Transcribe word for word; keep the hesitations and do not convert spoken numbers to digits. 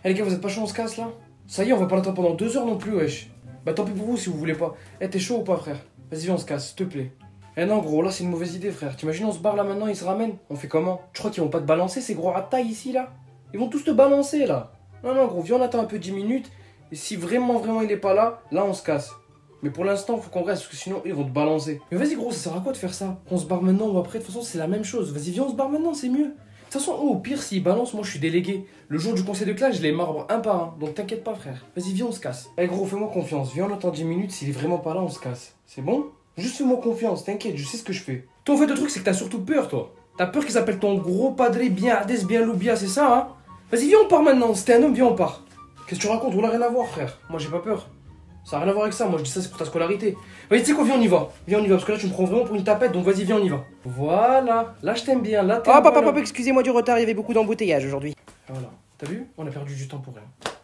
Eh les gars, vous êtes pas chaud, on se casse là? Ça y est, on va pas l'attendre pendant deux heures non plus, wesh. Bah tant pis pour vous si vous voulez pas. Eh, t'es chaud ou pas, frère? Vas-y, viens, on se casse, s'il te plaît. Eh non, gros, là c'est une mauvaise idée, frère. T'imagines, on se barre là maintenant, ils se ramènent. On fait comment? Tu crois qu'ils vont pas te balancer, ces gros rats ici là? Ils vont tous te balancer là. Non, non, gros, viens, on attend un peu dix minutes. Et si vraiment, vraiment il est pas là, là on se casse. Mais pour l'instant, faut qu'on reste, parce que sinon ils vont te balancer. Mais vas-y, gros, ça sert à quoi de faire ça? On se barre maintenant ou après? De toute façon, c'est la même chose. Vas-y, viens, on se barre maintenant, c'est mieux. De toute façon, oh, au pire, s'ils balancent, moi je suis délégué. Le jour du conseil de classe, je les marbre un par un. Donc t'inquiète pas, frère. Vas-y, viens, on se casse. Eh gros, fais-moi confiance. Viens, on attend dix minutes. S'il est vraiment pas là, on se casse. C'est bon? Juste fais-moi confiance, t'inquiète, je sais ce que je fais. Toi, en fait, le truc, c'est que t'as surtout peur, toi. T'as peur qu'ils s'appellent ton gros padré bien Hades, bien Loubia, c'est ça, hein? Vas-y, viens, on part maintenant. Si t'es un homme, viens, on part. Qu'est-ce que tu racontes? On n'a rien à voir, frère. Moi, j'ai pas peur. Ça n'a rien à voir avec ça. Moi, je dis ça, c'est pour ta scolarité. Vas-y, tu sais quoi, viens, on y va. Viens, on y va. Parce que là, tu me prends vraiment pour une tapette. Donc, vas-y, viens, on y va. Voilà. Là, je t'aime bien. Là, t'aimes Oh, papa, voilà. papa, excusez-moi du retard, il y avait beaucoup d'embouteillages aujourd'hui. Voilà. T'as vu? On a perdu du temps pour rien.